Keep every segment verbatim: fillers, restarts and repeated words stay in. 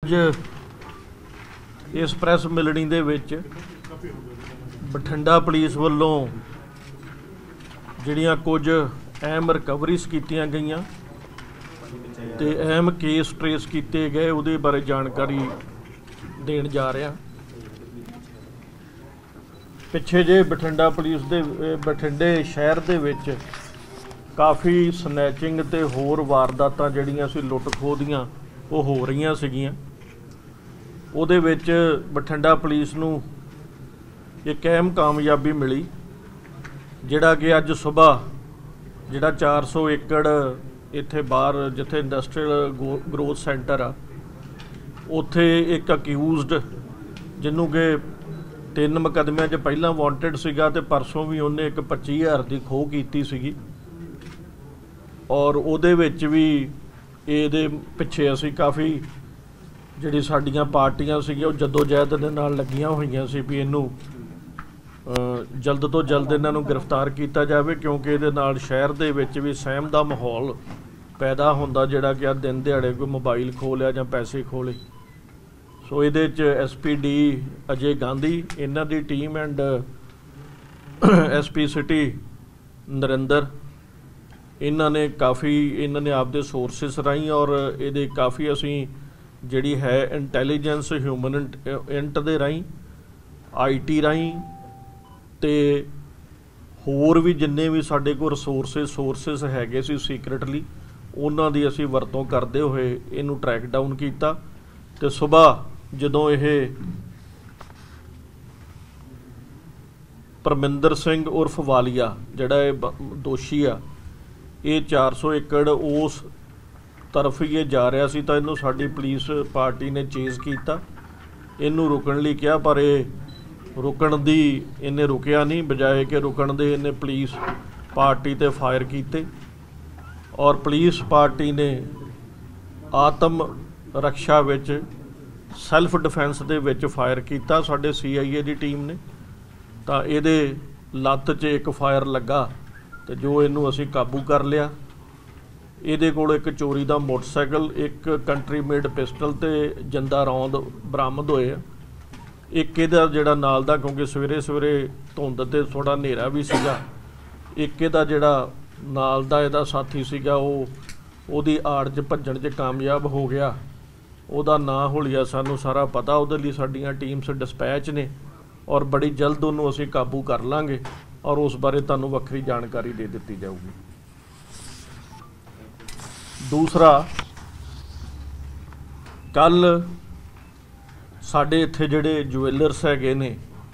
इस प्रैस मिलनी दे विच बठिंडा पुलिस वल्लों जिहड़ियां कुछ अहम रिकवरीज कीतियां गईयां ते अहम केस ट्रेस किए गए उहदे बारे जानकारी देण जा रहा। पिछे जे बठिंडा पुलिस दे बठिंडे शहर दे विच काफ़ी स्नैचिंग ते होर वारदातां जिहड़ियां सी लुੱਟ ਖੋਹ ਦੀਆਂ ਉਹ हो रही सीगियां। ਉਹਦੇ ਵਿੱਚ बठिंडा पुलिस नूं एक अहम कामयाबी मिली जिहड़ा कि अज सुबह जिहड़ा चार सौ एकड़ इत्थे बाहर जिथे इंडस्ट्रीयल ग्रोथ सेंटर आ उत्थे एक अक्यूज़ड जिन्हों कि तीन मुकदमियां च पहला वांटेड सीगा ते परसों भी उन्हें एक पच्ची हज़ार की खोह कीती सीगी और उहदे विच भी इहदे पिछे असीं काफ़ी जिहड़ी साडीआं पार्टियां सीगियां जदोजहद दे नाल लगियां होईयां सी भी इहनूं जल्द तो जल्द इन्हां नूं गिरफ्तार किया जाए क्योंकि इहदे नाल शहर दे विच भी सहम दा माहौल पैदा हुंदा जिहड़ा कि दिन दिहाड़े कोई मोबाइल खो लिया जां पैसे खो लए। सो इहदे च S P D Ajay Gandhi इन्हां दी team and S P city Narinder इन्हां ने काफ़ी इन्हां ने आपदे सोर्सिस राहीं और इहदे काफ़ी असीं जिहड़ी है इंटैलीजेंस ह्यूमन इंट दे राहीं आई टी राहीं ते होर भी जिन्ने भी साडे कोल रिसोर्सिस सोर्सिस हैगे सी सीक्रेटली उन्हां दी असीं वरतों करदे होए इहनूं ट्रैक डाउन कीता ते सुबह जदों इह परमिंदर सिंह उर्फ वालिया जिहड़ा इह दोषी आ ये चार सौ एकड़ उस तरफ ही जा रहा सी तां इहनूं साडी पुलिस पार्टी ने चेज़ किया इहनूं रुकण लई कहा पर यह रुकण दी इन्हें रुकिया नहीं बजाए कि रुकण दे इन्हें पुलिस पार्टी ते फायर किए और पुलिस पार्टी ने आत्म रक्षा विच सैल्फ डिफेंस दे विच फायर किया साडे सी आई ए दी टीम ने तां इहदे लत्त च एक फायर लगा तो जो इनू असी काबू कर लिया। इहदे कोल एक चोरी का मोटरसाइकिल एक कंट्री मेड पिस्टल ते जिंदा रौंद बरामद होए। एक इहदा जिहड़ा नाल दा क्योंकि सवेरे सवेरे धुंद ते थोड़ा हनेरा भी सीगा एक इहदा जिहड़ा नाल दा इहदा साथी सीगा वो उहदी आड़ च भज्जण च कामयाब हो गया। उहदा नां हुलिया सानू सारा पता उहदे लई साडीआं टीम्स डिस्पैच ने और बड़ी जल्द उहनूं असीं काबू कर लांगे और उस बारे तुहानूं वक्री जानकारी दे दी जाऊगी। दूसरा कल साडे इत्थे जिहड़े ज्वैलर्स हैगे ने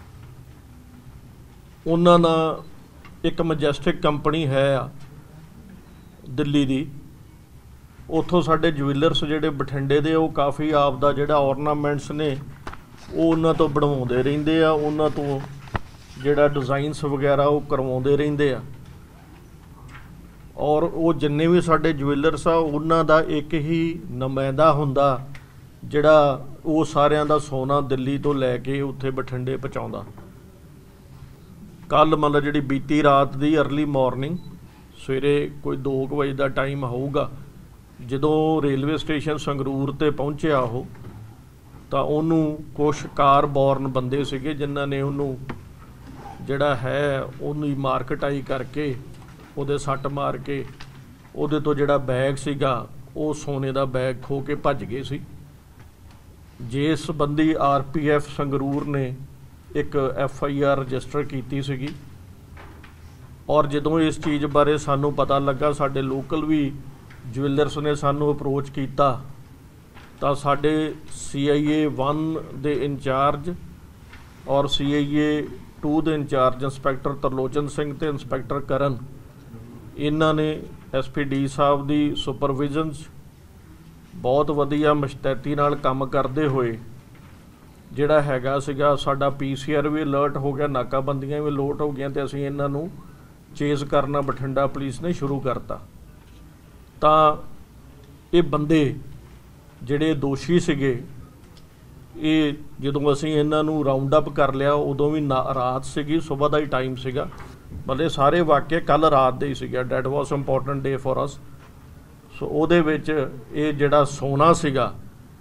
उन्हां दा एक मजैस्टिक कंपनी है दिल्ली दी उत्थों साडे ज्वैलर्स जिहड़े बठिंडे दे वो काफ़ी आप दा जिहड़ा ऑर्नामेंट्स ने वो उन्हां तो बनवाउंदे रहिंदे आ उन्हां तो जिहड़ा डिज़ाइनस वगैरह वो करवाउंदे रहिंदे आ और वो जिन्ने भी साडे ज्वैलर्स आ उन्हां दा एक ही नुमाइंदा हुंदा जिहड़ा वो सारियां दा सोना दिल्ली तो लैके उत्थे बठिंडे पहुँचाउंदा। कल मतलब जिहड़ी बीती रात दी अर्ली मॉर्निंग सवेरे कोई दो बजे का टाइम होऊगा जदों रेलवे स्टेशन संगरूर ते पहुँचिया वो तां उहनूं कुछ कार बॉर्न बंदे सीगे जिन्हां ने उहनूं जिहड़ा है उहदी मारकटाई करके उहदे सੱਟ मार के उहदे तो जिहड़ा बैग सीगा वो सोने का बैग खो के भज गए सी। जिस संबंधी आर पी एफ संगरूर ने एक एफ आई आर रजिस्टर की सीगी और जदों इस चीज़ बारे सानू पता लगा साडे लोकल भी ज्वैलर्स ने सानू अप्रोच किया तां साडे सी आई ए वन दे इंचार्ज और सी आई ए टू दे इंचार्ज इंस्पैक्टर तरलोचन सिंह ते इंस्पैक्टर करन इन्हां ने एस पी डी साहब की सुपरविजन बहुत वधिया मुस्तैदी नाल काम करते हुए जिहड़ा हैगा सीगा साडा पी सी आर भी अलर्ट हो गया नाकाबंदियां भी अलर्ट हो गई तो असीं इन्हां नूं चेज़ करना बठिंडा पुलिस ने शुरू करता। तां ये बंदे जिहड़े दोषी सीगे ये जदों असीं इन्हां नूं राउंड अप कर लिया उदों भी ना रात सीगी सुबह का ही टाइम सीगा मतलब सारे वाक़े कल रात दे ही सीगा that was important day for us. So उहदे विच ये जिहड़ा सोना सीगा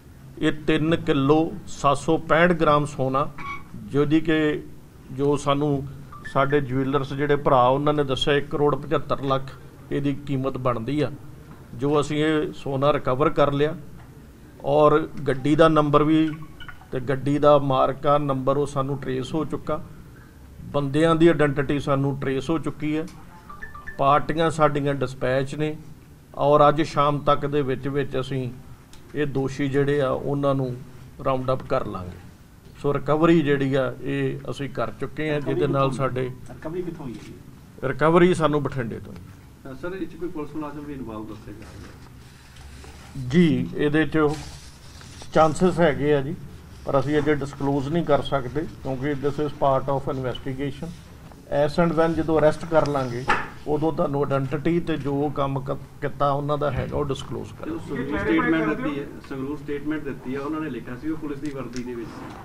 ये तीन किलो सत्त सौ पैंठ ग्राम सोना जिहदी कि जो सानू साडे ज्वेलर्स जिहड़े भरा उन्होंने दस्सिया एक करोड़ पचहत्तर लख इहदी कीमत बनती आ, जो असीं ये सोना रिकवर कर लिया। और गड्डी दा नंबर भी ते गड्डी दा मार्का नंबर वो सानू ट्रेस हो चुका, बंदियां दी आइडेंटिटी सानू ट्रेस हो चुकी है, पार्टियां साडियां डिस्पैच ने और अज शाम तक दे विच विच असीं ये दोषी जिहड़े आ उन्हां नूं राउंड अप कर लांगे। सो रिकवरी जिहड़ी आ ये असीं कर चुके हैं, जिहदे नाल साडे रिकवरी कित्थों होई है? रिकवरी सानू बठिंडे तो सर इस कोई पुलिस मुलाजम भी इन्वॉल्व दस्से जा रहे जी, इहदे च चांसिस हैगे आ जी, पर असीं अजे डिसकलोज नहीं कर सकते क्योंकि this is part of investigation. As and when जो अरैसट कर लांगे उदों तुहानूं आइडेंटिटी ते जो काम किता उन्हां दा हैगा वो डिसकलोज कर। संगरूर स्टेटमेंट दित्ती है संगरूर स्टेटमेंट दित्ती है उन्होंने लिखा सी वो पुलिस दी वर्दी दे विच।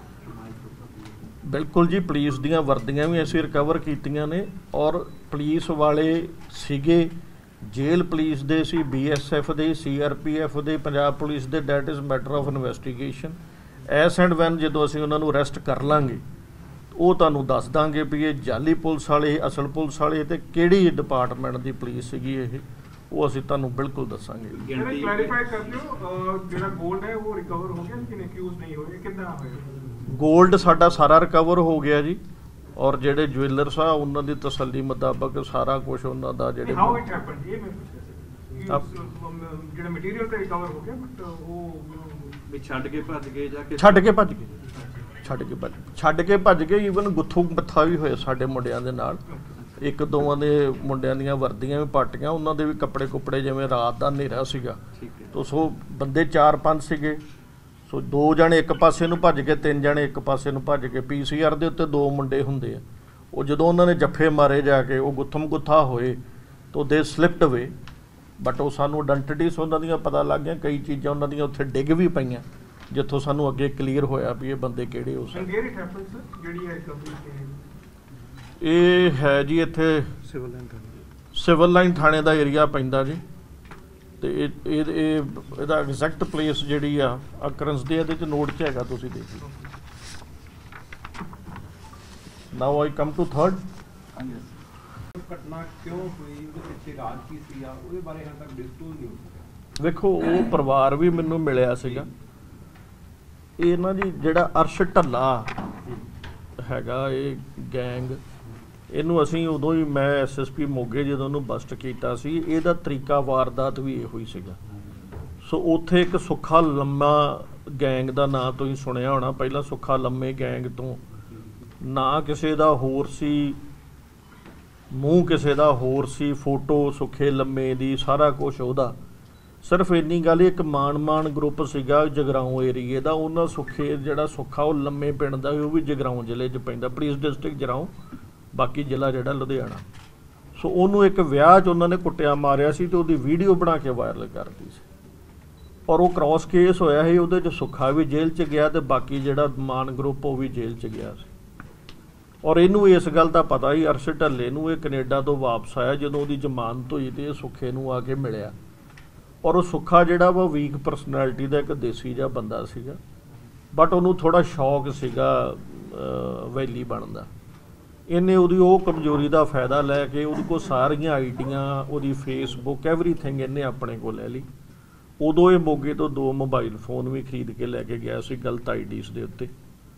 बिल्कुल जी, पुलिस दीयां वर्दियां भी असीं रिकवर कीतियां ने और पुलिस वाले सीगे जेल पुलिस दे सी, बी एस एफ दे, सी आर पी एफ दे, पंजाब पुलिस दे। That is matter of investigation. As and when जो असीं उन्हां नूं अरैसट कर लांगे वो तुहानूं दस दांगे भी ये जाली पुलिस वाले असल पुलिस वाले ते किहड़ी डिपार्टमेंट दी पुलिस सीगी ये, वो असीं तुहानूं बिल्कुल दस्सांगे। क्लैरिफाई कर दिओ जेड़ा गोल्ड है वो रिकवर हो गया लेकिन एक्यूज नहीं होए, कितना होया? गोल्ड साडा सारा रिकवर हो गया जी और जेडे ज्वेलर्स आ उन्हां दी तसल्ली मुताबक सारा कुछ उन्हां दा जेडे हाउ इट हैपेंड ये मैं पूछया सी जेड़ा मटेरियल ते रिकवर हो गया बट वो भी छड्ड के भज गए जाके छड्ड के भज गए छड्ड के भज छड्ड के भज गए। ईवन गुੱਥੋਂ ਮੱਥਾ ਵੀ ਹੋਏ ਸਾਡੇ ਮੁੰਡਿਆਂ ਦੇ ਨਾਲ, ਇੱਕ ਦੋਵਾਂ ਦੇ ਮੁੰਡਿਆਂ ਦੀਆਂ ਵਰਦੀਆਂ ਵੀ ਪਾਟੀਆਂ, ਉਹਨਾਂ ਦੇ ਵੀ ਕੱਪੜੇ ਕੁੱਪੜੇ ਜਿਵੇਂ ਰਾਤ ਦਾ ਹਨੇਰਾ ਸੀਗਾ। ਤੋ ਸੋ ਬੰਦੇ ਚਾਰ ਪੰਜ ਸੀਗੇ, ਸੋ ਦੋ ਜਣੇ ਇੱਕ ਪਾਸੇ ਨੂੰ ਭੱਜ ਕੇ ਤਿੰਨ ਜਣੇ ਇੱਕ ਪਾਸੇ ਨੂੰ ਭੱਜ ਕੇ ਪੀ ਸੀ ਆਰ ਦੇ ਉੱਤੇ ਦੋ ਮੁੰਡੇ ਹੁੰਦੇ ਆ, ਉਹ ਜਦੋਂ ਉਹਨਾਂ ਨੇ ਜੱਫੇ ਮਾਰੇ ਜਾ ਕੇ ਉਹ ਗੁੱਥਮ ਗੁੱਥਾ ਹੋਏ ਤੋ ਦੇ ਸਲਿਪਡ ਅਵੇ। ਬਟ ਉਹ ਸਾਨੂੰ ਆਇਡੈਂਟੀਟੀਜ਼ ਉਹਨਾਂ ਦੀਆਂ ਪਤਾ ਲੱਗ ਗਈਆਂ, ਕਈ ਚੀਜ਼ਾਂ ਉਹਨਾਂ ਦੀਆਂ ਉੱਥੇ ਡਿੱਗ ਵੀ ਪਈਆਂ ਜਿੱਥੋਂ ਸਾਨੂੰ ਅੱਗੇ ਕਲੀਅਰ ਹੋਇਆ ਵੀ ਇਹ ਬੰਦੇ ਕਿਹੜੇ ਹੋ ਸਕਦੇ। ਇਹ ਹੈ ਜੀ ਇੱਥੇ ਸਿਵਲ ਲਾਈਨ ਸਿਵਲ ਲਾਈਨ ਥਾਣੇ ਦਾ ਏਰੀਆ ਪੈਂਦਾ ਜੀ, ਤੇ ਇਹ ਇਹ ਇਹਦਾ ਐਗਜ਼ੈਕਟ ਪਲੇਸ ਜਿਹੜੀ ਆ ਅਕਰੈਂਸ ਦੇ ਇਹਦੇ ਚ ਨੋਟ ਚ ਹੈਗਾ, ਤੁਸੀਂ ਦੇਖ ਲਓ। Now I come to third. ਘਟਨਾ ਕਿਉਂ ਹੋਈ, ਉਹਦੇ ਪਿੱਛੇ ਰਾਜ ਕੀ ਸੀਗਾ, ਉਹਦੇ ਬਾਰੇ ਹਾਲੇ ਤੱਕ ਡਿਸਕਲੋਜ਼ ਨਹੀਂ ਹੋ ਸਕਿਆ। ਵੇਖੋ ਉਹ ਪਰਿਵਾਰ ਵੀ ਮੈਨੂੰ ਮਿਲਿਆ ਸੀਗਾ, ਇਹ ਨਾ ਜੀ ਜਿਹੜਾ ਅਰਸ਼ ਢੱਲਾ ਹੈਗਾ ਇਹ ਗੈਂਗ, ਇਹਨੂੰ ਅਸੀਂ ਉਦੋਂ ਹੀ ਮੈਂ ਐਸ ਐਸ ਪੀ ਮੋਗੇ ਜਦੋਂ ਉਹਨੂੰ ਬਸਟ ਕੀਤਾ ਸੀ, ਇਹਦਾ ਤਰੀਕਾ ਵਾਰਦਾਤ ਵੀ ਇਹੋ ਹੀ ਸੀਗਾ। ਸੋ ਉੱਥੇ ਇੱਕ ਸੁੱਖਾ ਲੰਮਾ ਗੈਂਗ ਦਾ ਨਾਂ ਤੁਸੀਂ ਸੁਣਿਆ ਹੋਣਾ, ਪਹਿਲਾਂ ਸੁੱਖਾ ਲੰਮੇ ਗੈਂਗ ਤੋਂ ਨਾਂ ਕਿਸੇ ਦਾ ਹੋਰ ਸੀ, ਮੂੰਹ ਕਿਸੇ ਦਾ ਹੋਰ ਸੀ, ਫੋਟੋ ਸੁੱਖੇ ਲੰਮੇ ਦੀ, ਸਾਰਾ ਕੁਛ ਉਹਦਾ। ਸਿਰਫ ਇੰਨੀ ਗੱਲ, ਇੱਕ ਮਾਨ ਮਾਨ ਗਰੁੱਪ ਸੀਗਾ ਜਗਰਾਉਂ ਏਰੀਏ ਦਾ, ਉਹਨਾਂ ਸੁੱਖੇ ਜਿਹੜਾ ਸੁੱਖਾ ਉਹ ਲੰਮੇ ਪਿੰਡ ਦਾ ਉਹ ਵੀ ਜਗਰਾਉਂ ਜ਼ਿਲ੍ਹੇ 'ਚ ਪੈਂਦਾ, ਪੁਲਿਸ ਡਿਸਟ੍ਰਿਕਟ ਜਗਰਾਉਂ, ਬਾਕੀ ਜ਼ਿਲ੍ਹਾ ਜਿਹੜਾ ਲੁਧਿਆਣਾ। ਸੋ ਉਹਨੂੰ ਇੱਕ ਵਿਆਹ 'ਚ ਉਹਨਾਂ ਨੇ ਕੁੱਟਿਆ ਮਾਰਿਆ ਸੀ ਤੇ ਉਹਦੀ ਵੀਡੀਓ ਬਣਾ ਕੇ ਵਾਇਰਲ ਕਰਤੀ ਸੀ, ਔਰ ਉਹ ਕ੍ਰਾਸ ਕੇਸ ਹੋਇਆ ਸੀ, ਉਹਦੇ 'ਚ ਸੁੱਖਾ ਵੀ ਜੇਲ੍ਹ 'ਚ ਗਿਆ ਤੇ ਬਾਕੀ ਜਿਹੜਾ ਮਾਨ ਗਰੁੱਪ ਉਹ ਵੀ ਜੇਲ੍ਹ 'ਚ ਗਿਆ ਸੀ। ਔਰ ਇਹਨੂੰ ਇਸ ਗੱਲ ਦਾ ਪਤਾ ਹੀ ਅਰਸ਼ ਢੱਲੇ ਨੂੰ, ਇਹ ਕੈਨੇਡਾ ਤੋਂ ਵਾਪਸ ਆਇਆ ਜਦੋਂ ਉਹਦੀ ਜ਼ਮਾਨਤ ਹੋਈ ਤੇ ਇਹ ਸੁੱਖੇ ਨੂੰ ਆ ਕੇ ਮਿਲਿਆ। ਔਰ ਉਹ ਸੁੱਖਾ ਜਿਹੜਾ ਵਾ ਵੀਕ ਪਰਸਨੈਲਿਟੀ ਦਾ ਇੱਕ ਦੇਸੀ ਜਿਹਾ ਬੰਦਾ ਸੀਗਾ, ਬਟ ਉਹਨੂੰ ਥੋੜ੍ਹਾ ਸ਼ੌਕ ਸੀਗਾ ਵੈਲੀ ਬਣਨ ਦਾ। ਇਹਨੇ ਉਹਦੀ ਉਹ ਕਮਜ਼ੋਰੀ ਦਾ ਫਾਇਦਾ ਲੈ ਕੇ ਉਹਦੇ ਕੋਲ ਸਾਰੀਆਂ ਆਈਡੀਆਂ, ਉਹਦੀ ਫੇਸਬੁੱਕ, ਐਵਰੀਥਿੰਗ ਇਹਨੇ ਆਪਣੇ ਕੋਲ ਲੈ ਲਈ। ਉਦੋਂ ਇਹ ਮੋਗੇ ਤੋਂ ਦੋ ਮੋਬਾਈਲ ਫੋਨ ਵੀ ਖਰੀਦ ਕੇ ਲੈ ਕੇ ਗਿਆ ਸੀ ਗਲਤ ਆਈਡੀਜ਼ ਦੇ ਉੱਤੇ।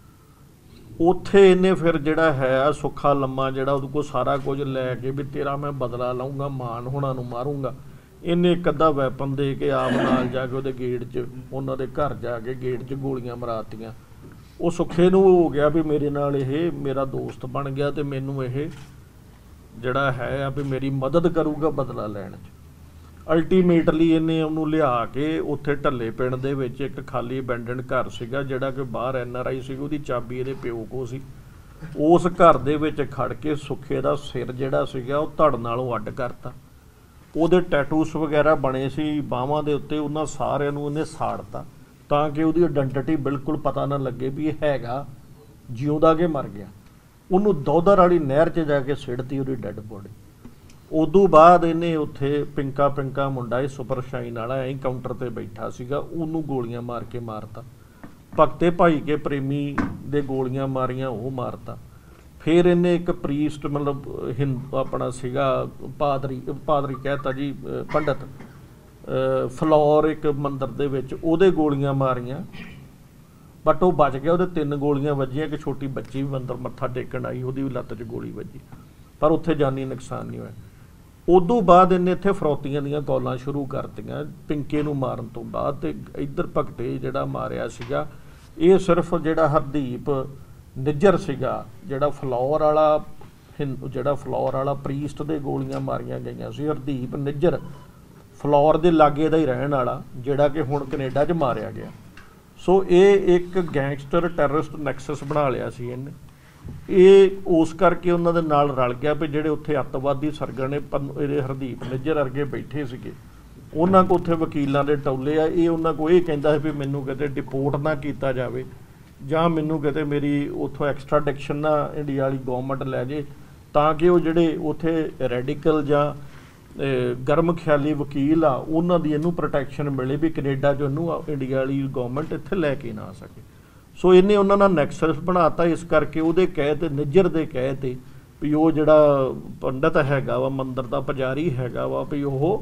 ਉੱਥੇ ਇਹਨੇ ਫਿਰ ਜਿਹੜਾ ਹੈ ਸੁੱਖਾ ਲੰਮਾ ਜਿਹੜਾ ਉਹਦੇ ਕੋਲ ਸਾਰਾ ਕੁਝ ਲੈ ਕੇ ਵੀ ਤੇਰਾ ਮੈਂ ਬਦਲਾ ਲਊਂਗਾ, ਮਾਨ ਹੋਣਾ ਨੂੰ ਮਾਰੂੰਗਾ, ਇਹਨੇ ਇੱਕ ਅੱਧਾ ਵੈਪਨ ਦੇ ਕੇ ਆਪ ਨਾਲ ਜਾ ਕੇ ਉਹਦੇ ਗੇਟ 'ਚ, ਉਹਨਾਂ ਦੇ ਘਰ ਜਾ ਕੇ ਗੇਟ 'ਚ ਗੋਲੀਆਂ ਮਰਾਤੀਆਂ। ਉਹ ਸੁੱਖੇ ਨੂੰ ਹੋ ਗਿਆ ਵੀ ਮੇਰੇ ਨਾਲ ਇਹ ਮੇਰਾ ਦੋਸਤ ਬਣ ਗਿਆ ਤੇ ਮੈਨੂੰ ਇਹ ਜਿਹੜਾ ਹੈ ਆ ਵੀ ਮੇਰੀ ਮਦਦ ਕਰੂਗਾ ਬਦਲਾ ਲੈਣ 'ਚ। ਅਲਟੀਮੇਟਲੀ ਇਹਨੇ ਉਹਨੂੰ ਲਿਆ ਕੇ ਉੱਥੇ ਢੱਲੇ ਪਿੰਡ ਦੇ ਵਿੱਚ ਇੱਕ ਖਾਲੀ ਅਬੈਂਡਨਡ ਘਰ ਸੀਗਾ ਜਿਹੜਾ ਕਿ ਬਾਹਰ ਐਨ ਆਰ ਆਈ ਸੀ, ਉਹਦੀ ਚਾਬੀ ਇਹਦੇ ਪਿਓ ਕੋਲ ਸੀ। ਉਸ ਘਰ ਦੇ ਵਿੱਚ ਖੜ ਕੇ ਸੁੱਖੇ ਦਾ ਸਿਰ ਜਿਹੜਾ ਸੀਗਾ ਉਹ ਧੜ ਨਾਲੋਂ ਅੱਡ ਕਰਤਾ। ਉਹਦੇ ਟੈਟੂਸ ਵਗੈਰਾ ਬਣੇ ਸੀ ਬਾਹਾਂ ਦੇ ਉੱਤੇ, ਉਹਨਾਂ ਸਾਰਿਆਂ ਨੂੰ ਉਹਨੇ ਸਾੜਤਾ ਤਾਂ ਕਿ ਉਹਦੀ ਆਇਡੈਂਟੀਟੀ ਬਿਲਕੁਲ ਪਤਾ ਨਾ ਲੱਗੇ ਵੀ ਇਹ ਹੈਗਾ ਜਿਉਂਦਾ ਕਿ ਮਰ ਗਿਆ। ਉਹਨੂੰ ਦੌਦਰ ਵਾਲੀ ਨਹਿਰ 'ਚ ਜਾ ਕੇ ਸਿੱਟਤੀ ਉਹਦੀ ਡੈੱਡ ਬੋਡੀ। ਉਦੋਂ ਬਾਅਦ ਇਹਨੇ ਉੱਥੇ ਪਿੰਕਾ ਪਿੰਕਾ ਮੁੰਡਾ ਇਹ ਸੁਪਰ ਸ਼ਾਈਨ ਵਾਲਾ ਐਂ ਕਾਊਂਟਰ 'ਤੇ ਬੈਠਾ ਸੀਗਾ, ਉਹਨੂੰ ਗੋਲੀਆਂ ਮਾਰ ਕੇ ਮਾਰਤਾ। भगते भाई के प्रेमी दे गोलियां मारियां वो मारता। फिर इन्हें एक प्रीस्ट मतलब हिंद अपना सीगा पादरी पादरी कहता जी पंडित फलौर एक मंदिर दे विच ओहदे गोलियां मारियां बट वो बच गया। ਉਹਦੇ ਤਿੰਨ ਗੋਲੀਆਂ ਵੱਜੀਆਂ एक छोटी बच्ची भी अंदर मत्था टेकण आई ਉਹਦੀ भी ਲੱਤ 'ਚ गोली ਵੱਜੀ पर उत्थे जानी नुकसान नहीं होया। उदों बाद इन्हें इत्थे फरौतियां दीयां कॉलां शुरू करतियां पिंके नूं मारन तो बाद ते इधर भगते जिहड़ा मारिया सीगा ये सिर्फ जिहड़ा हरदीप निज्जर सीगा जिहड़ा फलौर वाला हिंद जिहड़ा फलौर वाला प्रीस्ट दे गोलियां मारियां गईयां सी। हरदीप निज्जर फलौर दे लागे दा ही रहण वाला जिहड़ा कि हुण कनेडा च मारिया गया। सो ये एक गैंगस्टर टैररिस्ट नैक्सस बना लिया सी इन्हें। ये उस करके उन्हां दे नाल रल गया भी जिहड़े उत्थे अतवादी सरगने ये हरदीप निज्जर वर्गे बैठे सीगे उन्हां को उत्थे वकीलां दे टौले आ। ये उन्हां को ये कहंदा है भी मैनूं किते डिपोर्ट ना कीता जावे जां मैनूं किते मेरी उत्थों एक्सट्राडिक्शन ना इंडिया वाली गौरमेंट लै जे तां कि वो जिहड़े उत्थे रैडिकल जां गर्म ख्याली वकील आ उन्हां दी इहनूं प्रोटैक्शन मिले भी कनेडा जो इहनूं इंडिया वाली गौरमेंट इत्थे लैके ना आ सके। सो इन्हें उन्होंने नैक्सस बनाता इस करके वो कहे ते निज्जर दे कहे ते भी वो जिहड़ा पंडित हैगा वा मंदिर का पुजारी हैगा वा भी वो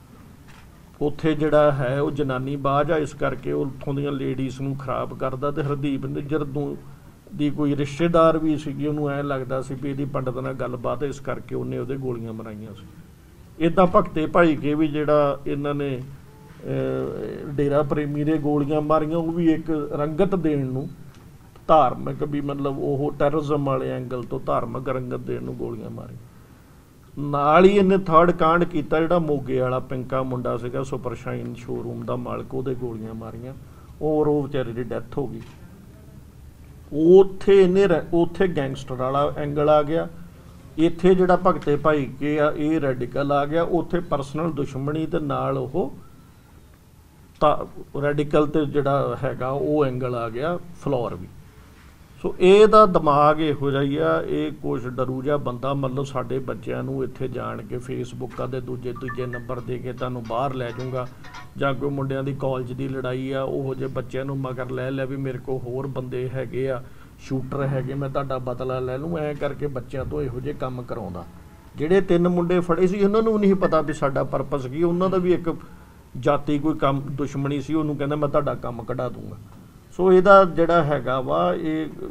उत्थे जिहड़ा है वो जनानी बाज आ इस करके उत्थों दी लेडीज़ नूं खराब करदा। ते हरदीप निज्जर दी कोई रिश्तेदार भी सीगी उन्होंने ऐ लगदा सी भी इहदी पंडित नाल गलबात इस करके उन्हें उहदे गोलियां मराइयां सी। इदां भगते भाई के भी जिहड़ा इन्हां ने डेरा प्रेमी दे गोलियां मारियां वो भी एक रंगत देण नूं धार्मिक भी मतलब वो टैररिज्म वाले एंगल तो धार्मिक रंगत देण नूं गोलियां मारी। नाल ही इन्हें थर्ड कांड कीता जिहड़ा मोगे वाला पिंका मुंडा सीगा सुपरशाइन शोरूम दा मालक ओहदे गोलियां मारियां और वो बेचारे दी डैथ हो गई। उत्थे इन्हें उत्थे गैंगस्टर वाला एंगल आ गया। इत्थे जिहड़ा भगते भाई के आ ये रैडिकल आ गया। उत्थे परसनल दुश्मनी दे नाल ओह रैडिकल तो जिहड़ा हैगा वो एंगल आ गया फलौर भी। सो ਇਹਦਾ दिमाग इहो जिहा ही आ ये कुछ डरू जिहा बंदा मतलब साडे बच्चों नूं इत्थे जाण के फेसबुक दे दूजे दूजे नंबर दे के तुहानूं बाहर लै जाऊँगा जां कोई मुंडिਆਂ ਦੀ कॉलेज की लड़ाई आ उहो जे बच्चों नूं मगर लै लिया भी मेरे को होर बंदे हैगे आ शूटर हैगे मैं तुहाडा बदला लै लूँ ऐ करके बच्चों तो इहो जे काम कराउंदा। ਜਿਹੜੇ ਤਿੰਨ ਮੁੰਡੇ ਫੜੇ ਸੀ ਉਹਨਾਂ ਨੂੰ ਨਹੀਂ ਪਤਾ ਵੀ ਸਾਡਾ ਪਰਪਸ ਕੀ ਉਹਨਾਂ ਦਾ ਵੀ ਇੱਕ जाति कोई काम दुश्मनी सी उन्होंने कहना मैं तुहाडा काम कढ़ा दूंगा। सो इहदा जिहड़ा हैगा वा ये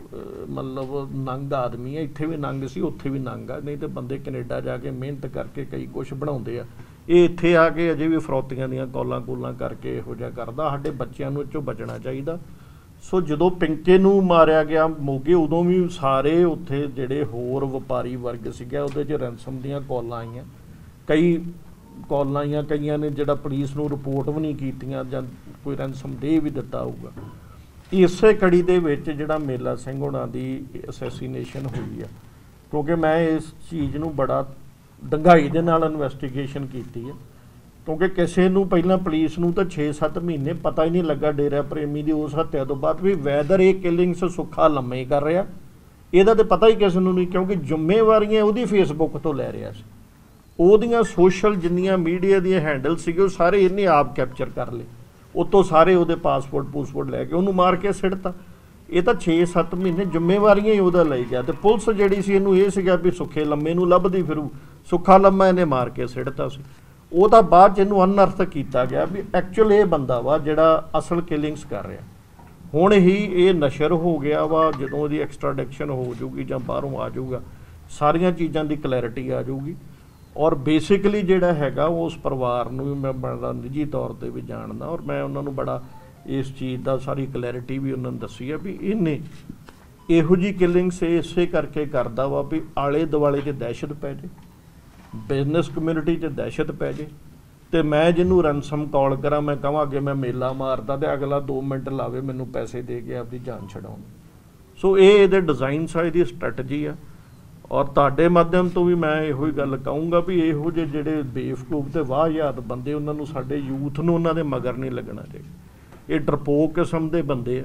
मतलब नंग आदमी है इत्थे भी नंग सी उत्थे भी नंग आ नहीं तो बंदे कनेडा जाके मेहनत करके कई कुछ बनाउंदे आ ये इत्थे आके अजे भी फरौतियां दीयां कॉलां कूलां करके इहो जिहा करदा। साडे बच्चिआं नूं इह चों बचना चाहीदा। सो जदों पिंके नूं मारिया गया मोगे उदों भी सारे उत्थे जिहड़े होर वपारी वर्ग सीगा उहदे च रैंसम दीयां कॉलां आईयां कई कॉलां आईयां कईयां ने जिहड़ा पुलिस नूं रिपोर्ट भी नहीं कीतियां जां कोई रैंसम दे भी दित्ता होऊगा। इसे कड़ी दे विच जिहड़ा मेला सिंह होणां दी असैसीनेशन हुई है क्योंकि मैं इस चीज़ नूं बड़ा डंगाई दे नाल इन्वैस्टिगेशन कीती है क्योंकि किसी नूं पहलां पुलिस नूं तां छे सत्त महीने पता ही नहीं लगा डेरा प्रेमी दी उस हत्या तो बाद भी वैदर ये किलिंग्स सुखा लम्मे कर रहा इहदा ते पता ही किसी नूं नहीं क्योंकि जिम्मेवारियां उहदी फेसबुक तो लै रहा सी। ਉਹਦੀਆਂ सोशल जिन्नियां मीडिया ਦੀਆਂ हैंडल ਸੀਗੇ ਉਹ ਸਾਰੇ ਇਹਨੇ ਆਪ ਕੈਪਚਰ ਕਰ ਲਏ ਉਤੋਂ ਸਾਰੇ ਉਹਦੇ ਪਾਸਪੋਰਟ ਪੂਸਪੋਰਟ ਲੈ ਕੇ ਉਹਨੂੰ ਮਾਰ ਕੇ ਸਿੱਟਤਾ। ਇਹ ਤਾਂ ਛੇ ਸੱਤ ਮਹੀਨੇ ਜ਼ਿੰਮੇਵਾਰੀਆਂ ਹੀ ਉਹਦਾ ਲਈ ਗਿਆ ਤੇ ਪੁਲਿਸ ਜਿਹੜੀ ਸੀ ਇਹਨੂੰ ਇਹ ਸੀਗਾ ਵੀ ਸੁੱਖੇ ਲੰਮੇ ਨੂੰ ਲੱਭਦੀ ਫਿਰੂ ਸੁੱਖਾ ਲੰਮਾ ਇਹਨੇ ਮਾਰ ਕੇ ਸਿੱਟਤਾ ਸੀ। ਉਹ ਤਾਂ ਬਾਅਦ 'ਚ ਇਹਨੂੰ ਅਨਅਰਥ ਕੀਤਾ ਗਿਆ ਵੀ ਐਕਚੁਅਲ ਇਹ ਬੰਦਾ ਵਾ ਜਿਹੜਾ ਅਸਲ ਕਿਲਿੰਗਸ ਕਰ ਰਿਹਾ। ਹੁਣ ਹੀ ਇਹ ਨਸ਼ਰ ਹੋ ਗਿਆ ਵਾ ਜਦੋਂ ਉਹਦੀ ਐਕਸਟ੍ਰਾਡਿਕਸ਼ਨ ਹੋ ਜਾਊਗੀ ਜਾਂ ਬਾਹਰੋਂ ਆ ਜਾਊਗਾ ਸਾਰੀਆਂ ਚੀਜ਼ਾਂ ਦੀ ਕਲੈਰਿਟੀ ਆ ਜਾਊਗੀ। और बेसिकली जिहड़ा हैगा उस परिवार नूं भी मैं बड़ा निजी तौर पर भी जानदा और मैं उन्होंने बड़ा इस चीज़ का सारी क्लैरिटी भी उन्होंने दसी है भी इन्हें इहो जी किलिंग्स इसे करके करदा वा भी आले दुआले च दहशत पै जे बिजनस कम्यूनिटी च दहशत पै जे तो मैं जिन्हों रनसम कॉल करा मैं कहां कि मैं मेला मारदा तो अगला दो मिनट लावे मैनूं पैसे दे के आपकी जान छड़ाउण। सो ये इहदे डिज़ाइन सा इहदी स्ट्रैटजी आ और तुहाडे माध्यम तो भी मैं इहो गल कहूँगा भी इहो जे जिहड़े बेवकूफ ते वाहियात बंदे उन्होंने साडे यूथ नूं उन्हां दे मगर नहीं लगना चाहिए। ये डरपोक किस्म दे बंदे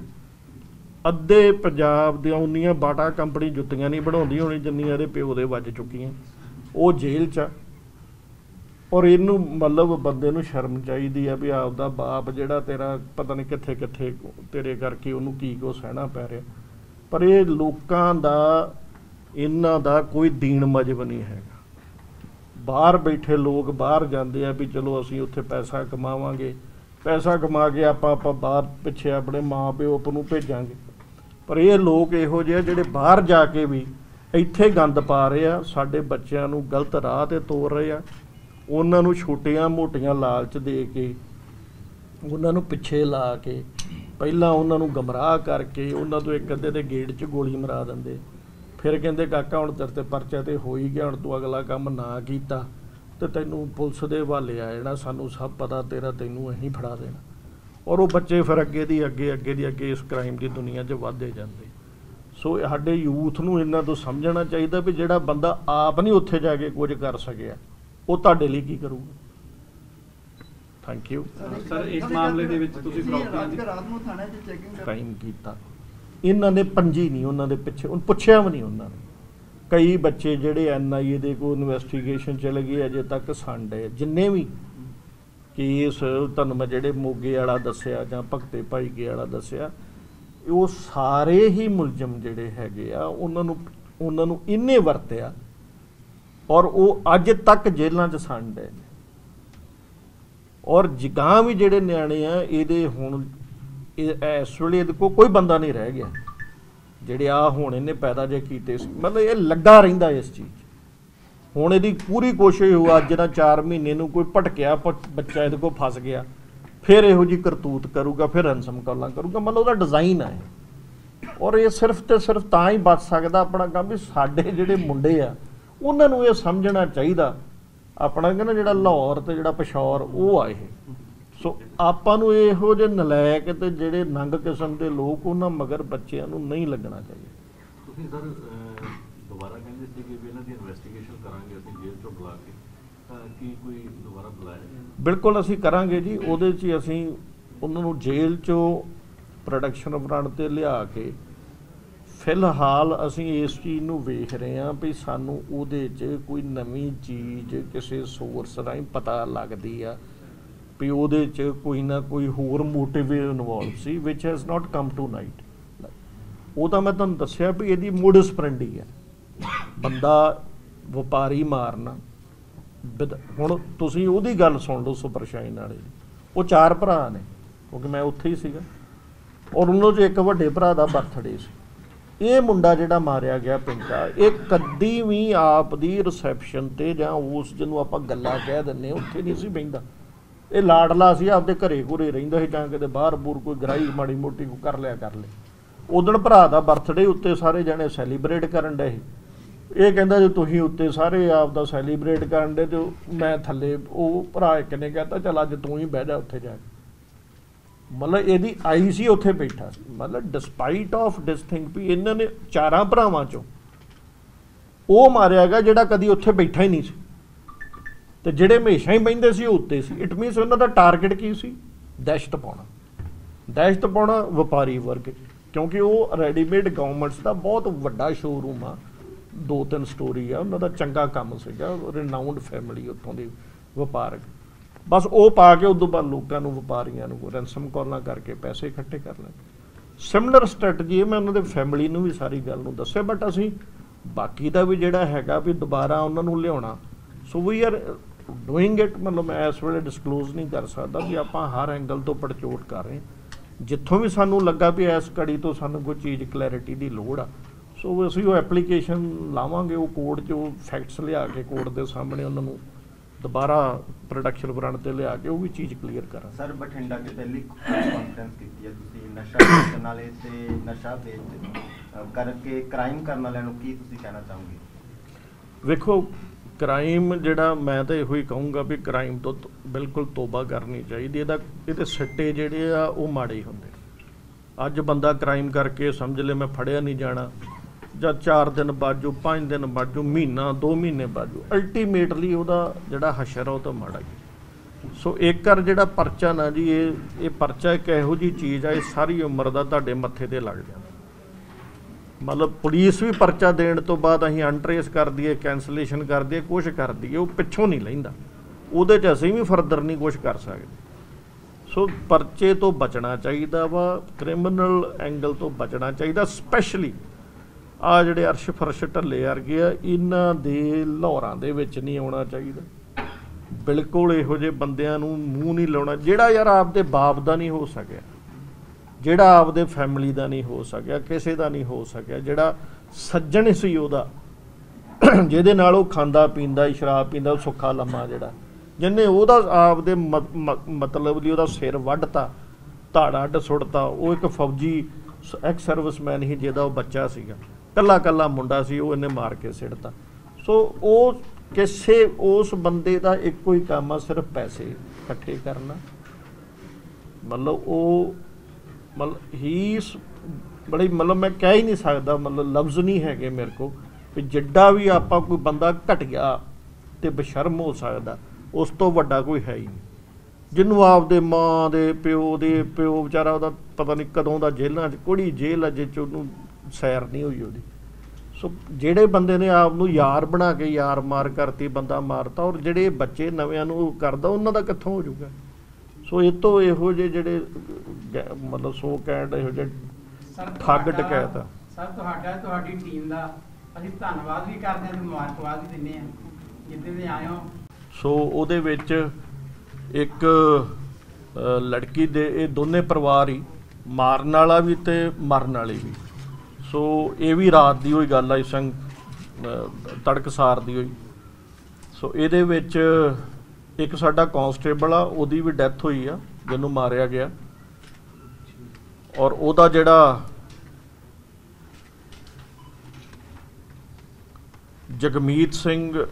आ अद्धे पंजाब दी उन्नियां बाटा कंपनी जुत्तियां नहीं बनाउंदी होनी जिन्नियां इहदे प्यो दे वज चुकीआं। वो जेल च ਔਰ ਇਹਨੂੰ ਮਤਲਬ ਬੰਦੇ ਨੂੰ ਸ਼ਰਮ ਚਾਹੀਦੀ ਆ ਵੀ ਆਪਦਾ ਬਾਪ ਜਿਹੜਾ ਤੇਰਾ ਪਤਾ ਨਹੀਂ ਕਿੱਥੇ ਕਿੱਥੇ ਤੇਰੇ ਕਰਕੇ ਉਹਨੂੰ ਕੀ ਕੁਛ ਸਹਿਣਾ ਪੈ ਰਿਹਾ। ਪਰ ਇਹ ਲੋਕਾਂ ਦਾ ਇਹਨਾਂ ਦਾ ਕੋਈ ਦੀਨ ਮਜ਼ਹਬ ਨਹੀਂ ਹੈਗਾ। ਬਾਹਰ ਬੈਠੇ ਲੋਕ ਬਾਹਰ ਜਾਂਦੇ ਆ ਵੀ ਚਲੋ ਅਸੀਂ ਉੱਥੇ ਪੈਸਾ ਕਮਾਵਾਂਗੇ, ਪੈਸਾ ਕਮਾ ਕੇ ਆਪਾਂ ਆਪਾਂ ਬਾਹਰ ਪਿੱਛੇ ਆਪਣੇ ਮਾਂ ਪਿਓ ਨੂੰ ਭੇਜਾਂਗੇ। ਪਰ ਇਹ ਲੋਕ ਇਹੋ ਜਿਹੇ ਜਿਹੜੇ ਬਾਹਰ ਜਾ ਕੇ ਵੀ ਇੱਥੇ ਗੰਦ ਪਾ ਰਹੇ ਆ, ਸਾਡੇ ਬੱਚਿਆਂ ਨੂੰ ਗਲਤ ਰਾਹ 'ਤੇ ਤੋਰ ਰਹੇ ਆ। ਉਹਨਾਂ ਨੂੰ ਛੋਟੀਆਂ ਮੋਟੀਆਂ ਲਾਲਚ ਦੇ ਕੇ, ਉਹਨਾਂ ਨੂੰ ਪਿੱਛੇ ਲਾ ਕੇ, ਪਹਿਲਾਂ ਉਹਨਾਂ ਨੂੰ ਗਮਰਾਹ ਕਰਕੇ ਉਹਨਾਂ ਤੋਂ ਇੱਕ ਅੱਧੇ ਦੇ ਗੇਟ 'ਚ ਗੋਲੀ ਮਰਾ ਦਿੰਦੇ। ਫਿਰ ਕਹਿੰਦੇ ਕਾਕਾ ਹੁਣ ਤੇਰੇ 'ਤੇ ਪਰਚਾ ਤੇ ਹੋ ਹੀ ਗਿਆ, ਹੁਣ ਤੂੰ ਅਗਲਾ ਕੰਮ ਨਾ ਕੀਤਾ ਤੇ ਤੈਨੂੰ ਪੁਲਿਸ ਦੇ ਹਵਾਲੇ ਆ ਜਾਣਾ, ਸਾਨੂੰ ਸਭ ਪਤਾ ਤੇਰਾ, ਤੈਨੂੰ ਅਸੀਂ ਫੜਾ ਦੇਣਾ। ਔਰ ਉਹ ਬੱਚੇ ਫਿਰ ਅੱਗੇ ਦੀ ਅੱਗੇ ਅੱਗੇ ਦੀ ਅੱਗੇ ਇਸ ਕ੍ਰਾਈਮ ਦੀ ਦੁਨੀਆ 'ਚ ਵੱਧਦੇ ਜਾਂਦੇ। ਸੋ ਸਾਡੇ ਯੂਥ ਨੂੰ ਇਹਨਾਂ ਤੋਂ ਸਮਝਣਾ ਚਾਹੀਦਾ ਵੀ ਜਿਹੜਾ ਬੰਦਾ ਆਪ ਨਹੀਂ ਉੱਥੇ ਜਾ ਕੇ ਕੁਝ ਕਰ ਸਕਿਆ, ਉਹ ਤੁਹਾਡੇ ਲਈ ਕੀ ਕਰੂਗਾ। Thank you sir. ਇਸ ਮਾਮਲੇ ਦੇ ਵਿੱਚ ਤੁਸੀਂ ਰਾਤ ਨੂੰ ਥਾਣੇ 'ਚ ਚੈਕਿੰਗ ਕ੍ਰਾਈਮ ਕੀਤਾ, ਇਹਨਾਂ ਨੇ ਪੰਜੀ ਨਹੀਂ ਉਹਨਾਂ ਦੇ ਪਿੱਛੇ, ਉਹਨੂੰ ਪੁੱਛਿਆ ਵੀ ਨਹੀਂ ਉਹਨਾਂ ਨੇ। ਕਈ ਬੱਚੇ ਜਿਹੜੇ ਐਨ ਆਈ ਏ ਦੇ ਕੋਲ ਇਨਵੈਸਟੀਗੇਸ਼ਨ ਚਲੇ ਗਏ, ਅਜੇ ਤੱਕ ਸੰਡੇ ਜਿੰਨੇ ਵੀ ਕੇਸ ਤੁਹਾਨੂੰ ਮੈਂ ਜਿਹੜੇ ਮੋਗੇ ਵਾਲਾ ਦੱਸਿਆ ਜਾਂ ਭਗਤੇ ਭਾਈਕੇ ਵਾਲਾ ਦੱਸਿਆ, ਉਹ ਸਾਰੇ ਹੀ ਮੁਲਜ਼ਮ ਜਿਹੜੇ ਹੈਗੇ ਆ ਉਹਨਾਂ ਨੂੰ ਉਹਨਾਂ ਨੂੰ ਇਹਨੇ ਵਰਤਿਆ ਔਰ ਉਹ ਅੱਜ ਤੱਕ ਜੇਲ੍ਹਾਂ 'ਚ ਸੰਡੇ ਨੇ। ਔਰ ਜਿਗਾਂ ਵੀ ਜਿਹੜੇ ਨਿਆਣੇ ਆ ਇਹਦੇ ਹੁਣ ਇਸ ਵੇਲੇ ਇਹਦੇ ਕੋਲ ਕੋਈ ਬੰਦਾ ਨਹੀਂ ਰਹਿ ਗਿਆ ਜਿਹੜੇ ਆ ਹੁਣ ਇਹਨੇ ਪੈਦਾ ਜੇ ਕੀਤੇ ਸੀ। ਮਤਲਬ ਇਹ ਲੱਗਾ ਰਹਿੰਦਾ ਇਸ ਚੀਜ਼। ਹੁਣ ਇਹਦੀ ਪੂਰੀ ਕੋਸ਼ਿਸ਼ ਹੋ, ਅੱਜ ਨਾ ਚਾਰ ਮਹੀਨੇ ਨੂੰ ਕੋਈ ਭਟਕਿਆ ਬੱਚਾ ਇਹਦੇ ਕੋਲ ਫਸ ਗਿਆ, ਫਿਰ ਇਹੋ ਜਿਹੀ ਕਰਤੂਤ ਕਰੂਗਾ, ਫਿਰ ਰਨਸਮ ਕਾਲਾਂ ਕਰੂਗਾ। ਮਤਲਬ ਉਹਦਾ ਡਿਜ਼ਾਈਨ ਹੈ। ਔਰ ਇਹ ਸਿਰਫ ਤੇ ਸਿਰਫ ਤਾਂ ਹੀ ਬਚ ਸਕਦਾ ਆਪਣਾ ਕੰਮ ਵੀ ਸਾਡੇ ਜਿਹੜੇ ਮੁੰਡੇ ਆ ਉਹਨਾਂ ਨੂੰ ਇਹ ਸਮਝਣਾ ਚਾਹੀਦਾ। ਆਪਣਾ ਕਹਿੰਦਾ ਜਿਹੜਾ ਲਾਹੌਰ ਤੇ ਜਿਹੜਾ ਪਿਸ਼ੌਰ ਉਹ ਆ ਇਹ। ਸੋ ਆਪਾਂ ਨੂੰ ਇਹੋ ਜਿਹੇ ਨਲਾਇਕ ਤੇ ਜਿਹੜੇ ਨੰਗ ਕਿਸਮ ਦੇ ਲੋਕ ਉਹਨਾਂ ਮਗਰ ਬੱਚਿਆਂ ਨੂੰ ਨਹੀਂ ਲੱਗਣਾ ਚਾਹੀਦਾ। ਤੁਸੀਂ ਸਰ ਦੁਬਾਰਾ ਕਹਿੰਦੇ ਸੀ ਕਿ ਇਹਨਾਂ ਦੀ ਇਨਵੈਸਟੀਗੇਸ਼ਨ ਕਰਾਂਗੇ ਅਸੀਂ ਜੇਲ੍ਹ ਤੋਂ ਬੁਲਾ ਕੇ, ਤਾਂ ਕੀ ਕੋਈ ਦੁਬਾਰਾ ਬੁਲਾਇਆ? ਬਿਲਕੁਲ ਅਸੀਂ ਕਰਾਂਗੇ ਜੀ। ਉਹਦੇ 'ਚ ਅਸੀਂ ਉਹਨਾਂ ਨੂੰ ਜੇਲ੍ਹ 'ਚੋਂ ਪ੍ਰੋਡਕਸ਼ਨ ਫਰੰਟ 'ਤੇ ਲਿਆ ਕੇ, ਫਿਲਹਾਲ ਅਸੀਂ ਇਸ ਚੀਜ਼ ਨੂੰ ਵੇਖ ਰਹੇ ਹਾਂ ਵੀ ਸਾਨੂੰ ਉਹਦੇ 'ਚ ਕੋਈ ਨਵੀਂ ਚੀਜ਼ ਕਿਸੇ ਸੋਰਸ ਰਾਹੀਂ ਪਤਾ ਲੱਗਦੀ ਆ ਵੀ ਉਹਦੇ 'ਚ ਕੋਈ ਨਾ ਕੋਈ ਹੋਰ ਮੋਟਿਵ ਇਨਵੋਲਵ ਸੀ, ਵਿਚ has not come to light. ਉਹ ਤਾਂ ਮੈਂ ਤੁਹਾਨੂੰ ਦੱਸਿਆ ਵੀ ਇਹਦੀ ਮੋਡਸ ਪ੍ਰੈਂਡੀ ਆ, ਬੰਦਾ ਵਪਾਰੀ ਮਾਰਨਾ। ਹੁਣ ਤੁਸੀਂ ਉਹਦੀ ਗੱਲ ਸੁਣ ਲਓ ਸੁਪਰ ਸ਼ਾਈਨ ਵਾਲੇ ਦੀ। ਉਹ ਚਾਰ ਭਰਾ ਨੇ, ਕਿਉਂਕਿ ਮੈਂ ਉੱਥੇ ਹੀ ਸੀਗਾ, ਔਰ ਉਹਨਾਂ 'ਚ ਇੱਕ ਵੱਡੇ ਭਰਾ ਦਾ ਬਰਥਡੇ ਸੀ। ਇਹ ਮੁੰਡਾ ਜਿਹੜਾ ਮਾਰਿਆ ਗਿਆ ਪਿੰਕਾ, ਇਹ ਕਦੀ ਵੀ ਆਪ ਦੀ ਰਿਸੈਪਸ਼ਨ 'ਤੇ ਜਾਂ ਉਸ ਜਿਹਨੂੰ ਆਪਾਂ ਗੱਲਾਂ ਕਹਿ ਦਿੰਦੇ ਉੱਥੇ ਨਹੀਂ ਸੀ ਬਹਿੰਦਾ। ਇਹ ਲਾਡਲਾ ਸੀ, ਆਪਦੇ ਘਰੇ ਘੁਰੇ ਰਹਿੰਦਾ ਸੀ, ਜਾਂ ਕਿਤੇ ਬਾਹਰ ਬੂਰ ਕੋਈ ਗਰਾਈ ਮਾੜੀ ਮੋਟੀ ਕੋਈ ਕਰ ਲਿਆ ਕਰ ਲਿਆ। ਉਦਣ ਭਰਾ ਦਾ ਬਰਥਡੇ ਉੱਤੇ ਸਾਰੇ ਜਣੇ ਸੈਲੀਬ੍ਰੇਟ ਕਰਨ ਡਏ। ਇਹ ਕਹਿੰਦਾ ਜੇ ਤੁਸੀਂ ਉੱਤੇ ਸਾਰੇ ਆਪ ਦਾ ਸੈਲੀਬ੍ਰੇਟ ਕਰਨ ਡੇ ਤੇ ਮੈਂ ਥੱਲੇ, ਉਹ ਭਰਾ ਇੱਕ ਨੇ ਕਹਿੰਦਾ ਚੱਲ ਅੱਜ ਤੂੰ ਹੀ ਬਹਿ ਜਾ ਉੱਥੇ ਜਾ ਕੇ। ਮਤਲਬ ਇਹਦੀ ਆਈ ਸੀ ਉੱਥੇ ਬੈਠਾ ਸੀ। ਮਤਲਬ ਡਿਸਪਾਈਟ ਆਫ ਡਿਸ ਥਿੰਗ ਵੀ ਇਹਨਾਂ ਨੇ ਚਾਰਾਂ ਭਰਾਵਾਂ 'ਚੋਂ ਉਹ ਮਾਰਿਆ ਗਿਆ ਜਿਹੜਾ ਕਦੀ ਉੱਥੇ ਬੈਠਾ ਹੀ ਨਹੀਂ ਸੀ, ਤੇ ਜਿਹੜੇ ਹਮੇਸ਼ਾ ਹੀ ਬਹਿੰਦੇ ਸੀ ਉਹ ਉੱਤੇ ਸੀ। ਇਟ ਮੀਨਸ ਉਹਨਾਂ ਦਾ ਟਾਰਗੇਟ ਕੀ ਸੀ? ਦਹਿਸ਼ਤ ਪਾਉਣਾ। ਦਹਿਸ਼ਤ ਪਾਉਣਾ ਵਪਾਰੀ ਵਰਗ, ਕਿਉਂਕਿ ਉਹ ਰੈਡੀਮੇਡ ਗਾਰਮੈਂਟਸ ਦਾ ਬਹੁਤ ਵੱਡਾ ਸ਼ੋਰੂਮ ਆ, ਦੋ ਤਿੰਨ ਸਟੋਰੀ ਆ, ਉਹਨਾਂ ਦਾ ਚੰਗਾ ਕੰਮ ਸੀਗਾ, ਰਿਨਾਊਂਡ ਫੈਮਿਲੀ ਉੱਥੋਂ ਦੀ ਵਪਾਰਕ। ਬਸ ਉਹ ਪਾ ਕੇ ਉਦੋਂ ਬਾਅਦ ਲੋਕਾਂ ਨੂੰ, ਵਪਾਰੀਆਂ ਨੂੰ ਰੈਂਸਮ ਕਾਲਾਂ ਕਰਕੇ ਪੈਸੇ ਇਕੱਠੇ ਕਰ ਲੈਣ। ਸਿਮਿਲਰ ਸਟ੍ਰੈਟਜੀ ਹੈ। ਮੈਂ ਉਹਨਾਂ ਦੇ ਫੈਮਿਲੀ ਨੂੰ ਵੀ ਸਾਰੀ ਗੱਲ ਨੂੰ ਦੱਸਿਆ, ਬਟ ਅਸੀਂ ਬਾਕੀ ਦਾ ਵੀ ਜਿਹੜਾ ਹੈਗਾ ਵੀ ਦੁਬਾਰਾ ਉਹਨਾਂ ਨੂੰ ਲਿਆਉਣਾ। So we are doing it. ਮਤਲਬ ਮੈਂ ਇਸ ਵੇਲੇ ਡਿਸਕਲੋਜ਼ ਨਹੀਂ ਕਰ ਸਕਦਾ ਵੀ ਆਪਾਂ ਹਰ ਐਂਗਲ ਤੋਂ ਪੜਚੋਟ ਕਰ ਰਹੇ। ਜਿੱਥੋਂ ਵੀ ਸਾਨੂੰ ਲੱਗਾ ਵੀ ਇਸ ਕੜੀ ਤੋਂ ਸਾਨੂੰ ਕੋਈ ਚੀਜ਼ ਕਲੈਰਿਟੀ ਦੀ ਲੋੜ ਆ, ਸੋ ਅਸੀਂ ਉਹ ਐਪਲੀਕੇਸ਼ਨ ਲਾਵਾਂਗੇ, ਉਹ ਕੋਰਟ 'ਚ ਉਹ ਫੈਕਟਸ ਲਿਆ ਕੇ ਕੋਰਟ ਦੇ ਸਾਹਮਣੇ ਉਹਨਾਂ ਨੂੰ ਦੁਬਾਰਾ ਪ੍ਰੋਡਕਸ਼ਨ ਫਰੰਟ 'ਤੇ ਲਿਆ ਕੇ ਉਹ ਵੀ ਚੀਜ਼ ਕਲੀਅਰ ਕਰਾਂ। ਸਰ ਬਠਿੰਡਾ 'ਚ ਪਹਿਲੀ ਕਾਨਫਰੰਸ ਕੀਤੀ ਹੈ ਤੁਸੀਂ ਨਸ਼ਾ ਵੇਚਣ ਵਾਲੇ ਤੇ ਨਸ਼ਾ ਵੇਚ ਕਰਕੇ ਕ੍ਰਾਈਮ ਕਰਨ ਵਾਲਿਆਂ ਨੂੰ ਕੀ ਤੁਸੀਂ ਕਹਿਣਾ ਚਾਹੋਗੇ? ਵੇਖੋ, ਕ੍ਰਾਈਮ ਜਿਹੜਾ ਮੈਂ ਤਾਂ ਇਹੋ ਹੀ ਕਹੂੰਗਾ ਵੀ ਕ੍ਰਾਈਮ ਤੋਂ ਬਿਲਕੁਲ ਤੋਬਾ ਕਰਨੀ ਚਾਹੀਦੀ। ਇਹਦਾ ਇਹਦੇ ਸਿੱਟੇ ਜਿਹੜੇ ਆ ਉਹ ਮਾੜੇ ਹੀ ਹੁੰਦੇ। ਅੱਜ ਬੰਦਾ ਕ੍ਰਾਈਮ ਕਰਕੇ ਸਮਝ ਲੈ ਮੈਂ ਫੜਿਆ ਨਹੀਂ ਜਾਣਾ, ਜਾਂ ਚਾਰ ਦਿਨ ਬਾਜੂ, ਪੰਜ ਦਿਨ ਬਾਜੂ, ਮਹੀਨਾ ਦੋ ਮਹੀਨੇ ਬਾਜੂ, ਅਲਟੀਮੇਟਲੀ ਉਹਦਾ ਜਿਹੜਾ ਹਸ਼ਰ ਆ ਉਹ ਤਾਂ ਮਾੜਾ ਹੀ। ਸੋ ਇੱਕ ਵਾਰ ਜਿਹੜਾ ਪਰਚਾ ਨਾ ਜੀ, ਇਹ ਇਹ ਪਰਚਾ ਇੱਕ ਇਹੋ ਜਿਹੀ ਚੀਜ਼ ਆ, ਇਹ ਸਾਰੀ ਉਮਰ ਦਾ ਤੁਹਾਡੇ ਮੱਥੇ 'ਤੇ ਲੱਗ ਜਾਂਦਾ। ਮਤਲਬ ਪੁਲਿਸ ਵੀ ਪਰਚਾ ਦੇਣ ਤੋਂ ਬਾਅਦ ਅਸੀਂ ਅਨਟਰੇਸ ਕਰ ਦਈਏ, ਕੈਂਸਲੇਸ਼ਨ ਕਰ ਦਈਏ, ਕੁਛ ਕਰ ਦਈਏ, ਉਹ ਪਿੱਛੋਂ ਨਹੀਂ ਲੈਂਦਾ। ਉਹਦੇ 'ਚ ਅਸੀਂ ਵੀ ਫਰਦਰ ਨਹੀਂ ਕੁਛ ਕਰ ਸਕਦੇ। ਸੋ ਪਰਚੇ ਤੋਂ ਬਚਣਾ ਚਾਹੀਦਾ ਵਾ, ਕ੍ਰਿਮੀਨਲ ਐਂਗਲ ਤੋਂ ਬਚਣਾ ਚਾਹੀਦਾ। ਸਪੈਸ਼ਲੀ ਆ ਜਿਹੜੇ ਅਰਸ਼ ਫਰਸ਼ ਢੱਲੇ ਵਰਗੇ ਆ, ਇਹਨਾਂ ਦੇ ਲਾਹੌਰਾਂ ਦੇ ਵਿੱਚ ਨਹੀਂ ਆਉਣਾ ਚਾਹੀਦਾ। ਬਿਲਕੁਲ ਇਹੋ ਜਿਹੇ ਬੰਦਿਆਂ ਨੂੰ ਮੂੰਹ ਨਹੀਂ ਲਾਉਣਾ। ਜਿਹੜਾ ਯਾਰ ਆਪਦੇ ਬਾਪ ਦਾ ਨਹੀਂ ਹੋ ਸਕਿਆ, ਜਿਹੜਾ ਆਪਦੇ ਫੈਮਿਲੀ ਦਾ ਨਹੀਂ ਹੋ ਸਕਿਆ, ਕਿਸੇ ਦਾ ਨਹੀਂ ਹੋ ਸਕਿਆ, ਜਿਹੜਾ ਸੱਜਣ ਸੀ ਉਹਦਾ, ਜਿਹਦੇ ਨਾਲ ਉਹ ਖਾਂਦਾ ਪੀਂਦਾ ਸ਼ਰਾਬ ਪੀਂਦਾ, ਸੁੱਖਾ ਲੰਮਾ ਜਿਹੜਾ, ਜਿਹਨੇ ਉਹਦਾ ਆਪਦੇ ਮਤਲਬ ਲਈ ਉਹਦਾ ਸਿਰ ਵੱਢਤਾ, ਧਾੜਾ ਅੱਡ ਸੁੱਟਤਾ, ਉਹ ਇੱਕ ਫੌਜੀ ਐਕਸ ਸਰਵਿਸਮੈਨ ਸੀ ਜਿਹਦਾ ਉਹ ਬੱਚਾ ਸੀਗਾ, ਕੱਲਾ ਕੱਲਾ ਮੁੰਡਾ ਸੀ, ਉਹ ਇਹਨੇ ਮਾਰ ਕੇ ਸਿੱਟਤਾ। ਸੋ ਉਹ ਕਿਸੇ ਉਸ ਬੰਦੇ ਦਾ ਇੱਕੋ ਹੀ ਕੰਮ ਆ, ਸਿਰਫ ਪੈਸੇ ਇਕੱਠੇ ਕਰਨਾ। ਮਤਲਬ ਉਹ ਮਤਲਬ ਹੀ ਬੜੀ ਮਤਲਬ ਮੈਂ ਕਹਿ ਹੀ ਨਹੀਂ ਸਕਦਾ, ਮਤਲਬ ਲਫ਼ਜ਼ ਨਹੀਂ ਹੈਗੇ ਮੇਰੇ ਕੋਲ ਵੀ ਜਿੱਡਾ ਵੀ ਆਪਾਂ ਕੋਈ ਬੰਦਾ ਘਟੀਆ ਤੇ ਬਸ਼ਰਮ ਹੋ ਸਕਦਾ, ਉਸ ਤੋਂ ਵੱਡਾ ਕੋਈ ਹੈ ਹੀ ਨਹੀਂ। ਜਿਹਨੂੰ ਆਪਦੇ ਮਾਂ ਦੇ ਪਿਓ ਦੇ ਪਿਓ ਵਿਚਾਰਾ ਉਹਦਾ ਪਤਾ ਨਹੀਂ ਕਦੋਂ ਦਾ ਜੇਲ੍ਹਾਂ 'ਚ, ਕੁੜੀ ਜੇਲ੍ਹ ਅਜੇ 'ਚ ਉਹਨੂੰ ਸੈਰ ਨਹੀਂ ਹੋਈ ਉਹਦੀ। ਸੋ ਜਿਹੜੇ ਬੰਦੇ ਨੇ ਆਪ ਨੂੰ ਯਾਰ ਬਣਾ ਕੇ ਯਾਰ ਮਾਰ ਕਰਤੀ, ਬੰਦਾ ਮਾਰਤਾ, ਔਰ ਜਿਹੜੇ ਬੱਚੇ ਨਵਿਆਂ ਨੂੰ ਕਰਦਾ ਉਹਨਾਂ ਦਾ ਕਿੱਥੋਂ ਹੋ ਜਾਊਗਾ। ਸੋ ਇਹ ਤੋਂ ਇਹੋ ਜਿਹੇ ਜਿਹੜੇ ਮਤਲਬ ਸੋ ਕੈਂਡ ਇਹੋ ਜਿਹੇ ਠੱਗ ਡਕੈਤ ਆ। ਸਰ ਤੁਹਾਡਾ ਤੁਹਾਡੀ ਟੀਮ ਦਾ ਅਸੀਂ ਧੰਨਵਾਦ ਵੀ ਕਰਦੇ ਹਾਂ ਤੇ ਮੁਬਾਰਕਬਾਦ ਵੀ ਦਿੰਦੇ ਹਾਂ ਜਿੱਦੇ ਦੇ ਆਏ ਹੋ। ਸੋ ਉਹਦੇ ਵਿੱਚ ਇੱਕ ਲੜਕੀ ਦੇ ਇਹ ਦੋਨੇ ਪਰਿਵਾਰ ਹੀ, ਮਾਰਨ ਵਾਲਾ ਵੀ ਤੇ ਮਰਨ ਵਾਲੀ ਵੀ। ਸੋ ਇਹ ਵੀ ਰਾਤ ਦੀ ਹੋਈ ਗੱਲ ਆ, ਸੰਗ ਤੜਕਸਾਰ ਦੀ ਹੋਈ। ਸੋ ਇਹਦੇ ਵਿੱਚ ਇੱਕ ਸਾਡਾ ਕਾਂਸਟੇਬਲ ਆ, ਉਹਦੀ ਵੀ ਡੈਥ ਹੋਈ ਆ ਜਿਹਨੂੰ ਮਾਰਿਆ ਗਿਆ, ਔਰ ਉਹਦਾ ਜਿਹੜਾ ਜਗਮੀਤ ਸਿੰਘ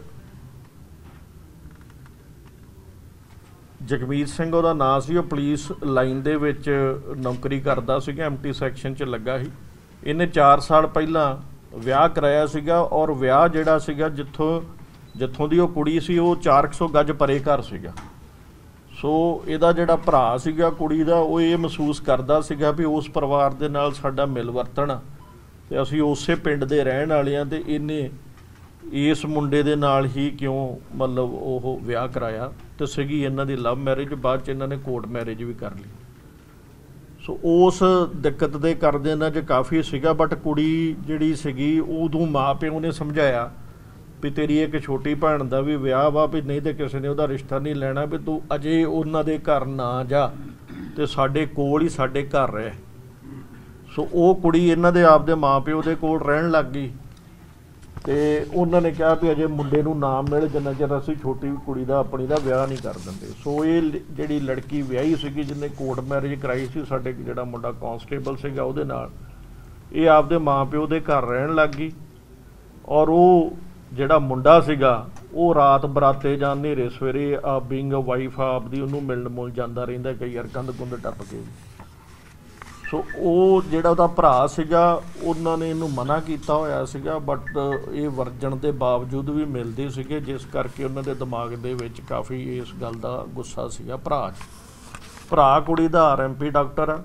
ਜਗਮੀਤ ਸਿੰਘ ਉਹਦਾ ਨਾਂ ਸੀ, ਉਹ ਪੁਲਿਸ ਲਾਈਨ ਦੇ ਵਿੱਚ ਨੌਕਰੀ ਕਰਦਾ ਸੀਗਾ, ਐਮ ਟੀ ਸੈਕਸ਼ਨ 'ਚ ਲੱਗਾ ਸੀ। ਇਹਨੇ ਚਾਰ ਸਾਲ ਪਹਿਲਾਂ ਵਿਆਹ ਕਰਾਇਆ ਸੀਗਾ, ਔਰ ਵਿਆਹ ਜਿਹੜਾ ਸੀਗਾ ਜਿੱਥੋਂ ਜਿੱਥੋਂ ਦੀ ਉਹ ਕੁੜੀ ਸੀ ਉਹ ਚਾਰ ਕੁ ਸੌ ਗਜ ਪਰੇ ਘਰ ਸੀਗਾ। ਸੋ ਇਹਦਾ ਜਿਹੜਾ ਭਰਾ ਸੀਗਾ ਕੁੜੀ ਦਾ, ਉਹ ਇਹ ਮਹਿਸੂਸ ਕਰਦਾ ਸੀਗਾ ਵੀ ਉਸ ਪਰਿਵਾਰ ਦੇ ਨਾਲ ਸਾਡਾ ਮਿਲ ਵਰਤਣ ਅਤੇ ਅਸੀਂ ਉਸੇ ਪਿੰਡ ਦੇ ਰਹਿਣ ਵਾਲੇ ਹਾਂ, ਅਤੇ ਇਹਨੇ ਇਸ ਮੁੰਡੇ ਦੇ ਨਾਲ ਹੀ ਕਿਉਂ ਮਤਲਬ ਉਹ ਵਿਆਹ ਕਰਾਇਆ। ਅਤੇ ਸੀਗੀ ਇਹਨਾਂ ਦੀ ਲਵ ਮੈਰਿਜ, ਬਾਅਦ 'ਚ ਇਹਨਾਂ ਨੇ ਕੋਰਟ ਮੈਰਿਜ ਵੀ ਕਰ ਲਈ। ਸੋ ਉਸ ਦਿੱਕਤ ਦੇ ਕਰਦੇ ਇਹਨਾਂ 'ਚ ਕਾਫੀ ਸੀਗਾ, ਬਟ ਕੁੜੀ ਜਿਹੜੀ ਸੀਗੀ ਉਦੋਂ ਮਾਂ ਪਿਓ ਨੇ ਸਮਝਾਇਆ ਵੀ ਤੇਰੀ ਇੱਕ ਛੋਟੀ ਭੈਣ ਦਾ ਵੀ ਵਿਆਹ ਵਾ, ਵੀ ਨਹੀਂ ਤਾਂ ਕਿਸੇ ਨੇ ਉਹਦਾ ਰਿਸ਼ਤਾ ਨਹੀਂ ਲੈਣਾ, ਵੀ ਤੂੰ ਅਜੇ ਉਹਨਾਂ ਦੇ ਘਰ ਨਾ ਜਾ ਅਤੇ ਸਾਡੇ ਕੋਲ ਹੀ ਸਾਡੇ ਘਰ ਰਹਿ। ਸੋ ਉਹ ਕੁੜੀ ਇਹਨਾਂ ਦੇ ਆਪਦੇ ਮਾਂ ਪਿਓ ਦੇ ਕੋਲ ਰਹਿਣ ਲੱਗ ਗਈ, ਅਤੇ ਉਹਨਾਂ ਨੇ ਕਿਹਾ ਵੀ ਅਜੇ ਮੁੰਡੇ ਨੂੰ ਨਾ ਮਿਲ ਜਿੰਨਾ ਚਿਰ ਅਸੀਂ ਛੋਟੀ ਕੁੜੀ ਦਾ ਆਪਣੀ ਦਾ ਵਿਆਹ ਨਹੀਂ ਕਰ ਦਿੰਦੇ। ਸੋ ਇਹ ਜਿਹੜੀ ਲੜਕੀ ਵਿਆਹੀ ਸੀਗੀ ਜਿਹਨੇ ਕੋਰਟ ਮੈਰਿਜ ਕਰਾਈ ਸੀ, ਸਾਡੇ ਜਿਹੜਾ ਮੁੰਡਾ ਕਾਂਸਟੇਬਲ ਸੀਗਾ ਉਹਦੇ ਨਾਲ, ਇਹ ਆਪਦੇ ਮਾਂ ਪਿਓ ਦੇ ਘਰ ਰਹਿਣ ਲੱਗ ਗਈ। ਔਰ ਉਹ ਜਿਹੜਾ ਮੁੰਡਾ ਸੀਗਾ ਉਹ ਰਾਤ ਬਰਾਤੇ ਜਾਂ ਹਨੇਰੇ ਸਵੇਰੇ ਆ ਬੀਂਗ ਅ ਵਾਈਫ ਆਪਦੀ ਉਹਨੂੰ ਮਿਲਣ ਮੁਲ ਜਾਂਦਾ ਰਹਿੰਦਾ, ਕਈ ਵਾਰ ਕੰਧ ਕੁੰਧ ਟੱਪ ਕੇ। ਸੋ ਉਹ ਜਿਹੜਾ ਉਹਦਾ ਭਰਾ ਸੀਗਾ ਉਹਨਾਂ ਨੇ ਇਹਨੂੰ ਮਨਾ ਕੀਤਾ ਹੋਇਆ ਸੀਗਾ, ਬਟ ਇਹ ਵਰਜਣ ਦੇ ਬਾਵਜੂਦ ਵੀ ਮਿਲਦੇ ਸੀਗੇ, ਜਿਸ ਕਰਕੇ ਉਹਨਾਂ ਦੇ ਦਿਮਾਗ ਦੇ ਵਿੱਚ ਕਾਫੀ ਇਸ ਗੱਲ ਦਾ ਗੁੱਸਾ ਸੀਗਾ ਭਰਾ 'ਚ। ਭਰਾ ਕੁੜੀ ਦਾ ਆਰ ਐਮ ਪੀ ਡਾਕਟਰ ਆ,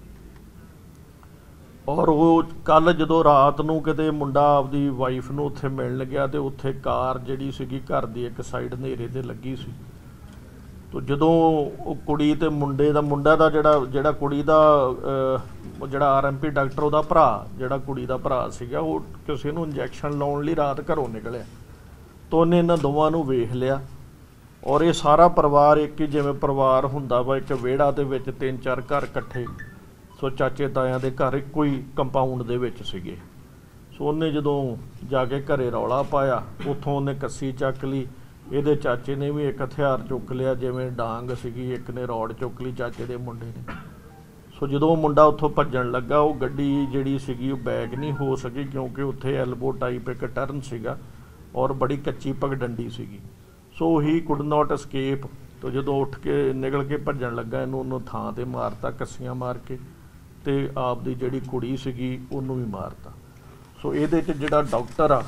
ਔਰ ਉਹ ਕੱਲ੍ਹ ਜਦੋਂ ਰਾਤ ਨੂੰ ਕਿਤੇ ਮੁੰਡਾ ਆਪਦੀ ਵਾਈਫ ਨੂੰ ਉੱਥੇ ਮਿਲਣ ਗਿਆ, ਅਤੇ ਉੱਥੇ ਕਾਰ ਜਿਹੜੀ ਸੀਗੀ ਘਰ ਦੀ ਇੱਕ ਸਾਈਡ ਹਨੇਰੇ 'ਤੇ ਲੱਗੀ ਸੀ। ਤੋ ਜਦੋਂ ਉਹ ਕੁੜੀ ਅਤੇ ਮੁੰਡੇ ਦਾ ਮੁੰਡਾ ਦਾ ਜਿਹੜਾ ਜਿਹੜਾ ਕੁੜੀ ਦਾ ਜਿਹੜਾ ਆਰ ਐਮ ਪੀ ਡਾਕਟਰ ਉਹਦਾ ਭਰਾ ਜਿਹੜਾ ਕੁੜੀ ਦਾ ਭਰਾ ਸੀਗਾ, ਉਹ ਕਿਸੇ ਨੂੰ ਇੰਜੈਕਸ਼ਨ ਲਾਉਣ ਲਈ ਰਾਤ ਘਰੋਂ ਨਿਕਲਿਆ, ਤਾਂ ਉਹਨੇ ਇਹਨਾਂ ਦੋਵਾਂ ਨੂੰ ਵੇਖ ਲਿਆ। ਔਰ ਇਹ ਸਾਰਾ ਪਰਿਵਾਰ ਇੱਕ ਹੀ ਜਿਵੇਂ ਪਰਿਵਾਰ ਹੁੰਦਾ ਵਾ, ਇੱਕ ਵਿਹੜਾ ਦੇ ਵਿੱਚ ਤਿੰਨ ਚਾਰ ਘਰ ਇਕੱਠੇ। ਸੋ ਚਾਚੇ ਤਾਇਆਂ ਦੇ ਘਰ ਇੱਕੋ ਹੀ ਕੰਪਾਊਂਡ ਦੇ ਵਿੱਚ ਸੀਗੇ। ਸੋ ਉਹਨੇ ਜਦੋਂ ਜਾ ਕੇ ਘਰੇ ਰੌਲਾ ਪਾਇਆ, ਉੱਥੋਂ ਉਹਨੇ ਕੱਸੀ ਚੱਕ ਲਈ, ਇਹਦੇ ਚਾਚੇ ਨੇ ਵੀ ਇੱਕ ਹਥਿਆਰ ਚੁੱਕ ਲਿਆ, ਜਿਵੇਂ ਡਾਂਗ ਸੀਗੀ, ਇੱਕ ਨੇ ਰੌਡ ਚੁੱਕ ਲਈ ਚਾਚੇ ਦੇ ਮੁੰਡੇ ਨੇ। ਸੋ ਜਦੋਂ ਉਹ ਮੁੰਡਾ ਉੱਥੋਂ ਭੱਜਣ ਲੱਗਾ, ਉਹ ਗੱਡੀ ਜਿਹੜੀ ਸੀਗੀ ਉਹ ਬੈਕ ਨਹੀਂ ਹੋ ਸਕੀ, ਕਿਉਂਕਿ ਉੱਥੇ ਐਲਬੋ ਟਾਈਪ ਇੱਕ ਟਰਨ ਸੀਗਾ, ਔਰ ਬੜੀ ਕੱਚੀ ਪਗਡੰਡੀ ਸੀਗੀ। So he could not escape। ਤੋ ਜਦੋਂ ਉੱਠ ਕੇ ਨਿਕਲ ਕੇ ਭੱਜਣ ਲੱਗਾ, ਇਹਨੂੰ ਉਹਨੂੰ ਥਾਂ 'ਤੇ ਮਾਰਤਾ ਕੱਸੀਆਂ ਮਾਰ ਕੇ, ਅਤੇ ਆਪਦੀ ਜਿਹੜੀ ਕੁੜੀ ਸੀਗੀ ਉਹਨੂੰ ਵੀ ਮਾਰਤਾ। ਸੋ ਇਹਦੇ 'ਚ ਜਿਹੜਾ ਡਾਕਟਰ ਆ